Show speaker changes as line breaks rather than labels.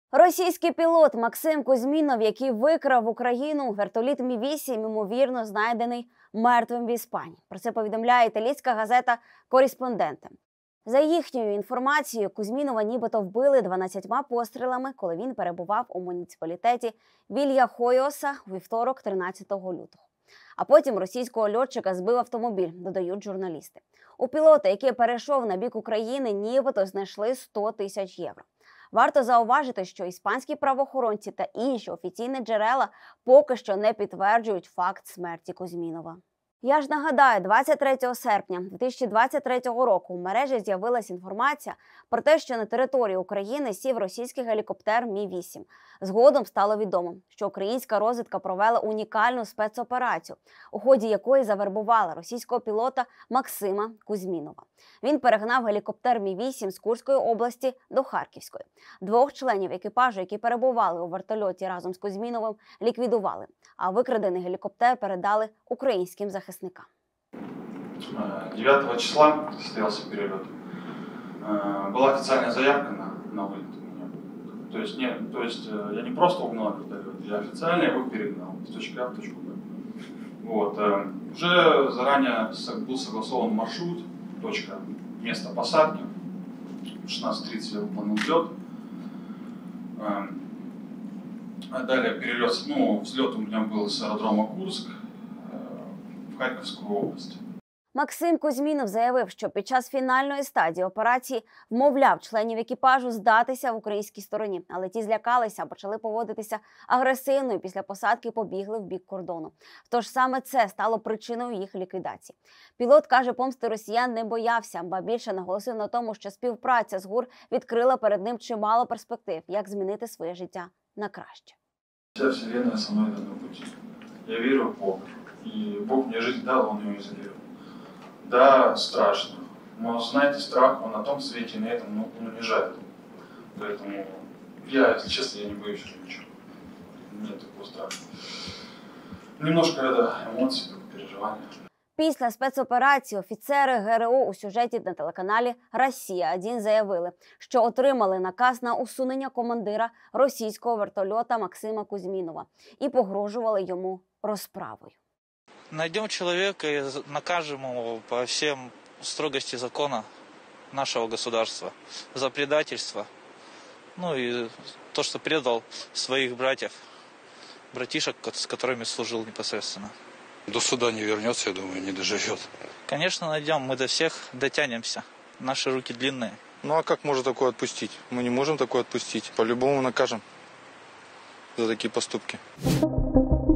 Російський пілот Максим Кузьмінов, який викрав Україну, вертоліт Мі-8, ймовірно, знайдений мертвим в Іспанії. Про це повідомляє італійська газета «Кореспонденте». За їхньою інформацією, Кузьмінова нібито вбили 12 пострілами, коли він перебував у муніципалітеті Вільяхойоса у вівторок, 13 лютого. А потім російського льотчика збив автомобіль, додають журналісти. У пілота, який перейшов на бік України, нібито знайшли 100 тисяч євро. Варто зауважити, що іспанські правоохоронці та інші офіційні джерела поки що не підтверджують факт смерті Кузьмінова. Я ж нагадаю, 23 серпня 2023 року в мережі з'явилася інформація про те, що на території України сів російський гелікоптер Мі-8. Згодом стало відомо, що українська розвідка провела унікальну спецоперацію, у ході якої завербувала російського пілота Максима Кузьмінова. Він перегнав гелікоптер Мі-8 з Курської області до Харківської. 2 членів екіпажу, які перебували у вертольоті разом з Кузьміновим, ліквідували, а викрадений гелікоптер передали українським захисникам.
9 числа состоялся перелет. Была официальная заявка на вылет у меня. То есть я не просто угнал вертолет, я официально его перегнал с точки А в точку Б. Вот. Уже заранее был согласован маршрут, точка, место посадки. В 16:30 я выполнил взлет. Далее перелет, взлет у меня был с аэродрома Курск в Харьковскую область.
Максим Кузьмінов заявив, що під час фінальної стадії операції вмовляв членів екіпажу здатися в українській стороні, але ті злякалися, почали поводитися агресивно і після посадки побігли в бік кордону. Тож саме це стало причиною їх ліквідації. Пілот каже, помсти росіян не боявся, ба більше наголосив на тому, що співпраця з ГУР відкрила перед ним чимало перспектив, як змінити своє життя на краще.
Вся вселенная со мной на одном пути. Я верю в Бога. И Бог мне жизнь дал, Он ее изолировал. Да, страшно. Но, знаете, страх, он на том свете, на этом, он унижает. Поэтому я, если честно, я не боюсь уже ничего. Нет такого страха. Немножко это эмоций, переживания.
Після спецоперації офіцери ГРУ у сюжеті на телеканалі «Росія-1» заявили, що отримали наказ на усунення командира російського вертольота Максима Кузьмінова і погрожували йому розправою.
Найдем человека и накажем его по всем строгости закона нашего государства за предательство, и то, что предал своих братишек, с которыми служил непосредственно.
До суда не вернется, я думаю, не доживет.
Конечно, найдем, мы до всех дотянемся, наши руки длинные.
А как можно такое отпустить? Мы не можем такое отпустить, по-любому накажем за такие поступки.